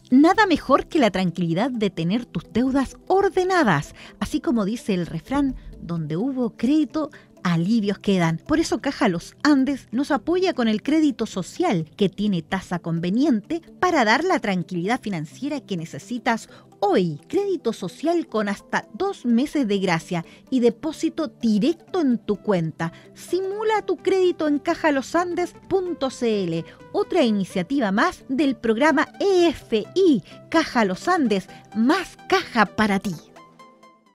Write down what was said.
Nada mejor que la tranquilidad de tener tus deudas ordenadas, así como dice el refrán, donde hubo crédito, alivios quedan. Por eso Caja Los Andes nos apoya con el crédito social, que tiene tasa conveniente para dar la tranquilidad financiera que necesitas hoy. Crédito social con hasta 2 meses de gracia y depósito directo en tu cuenta. Simula tu crédito en cajalosandes.cl, otra iniciativa más del programa EFI. Caja Los Andes, más caja para ti.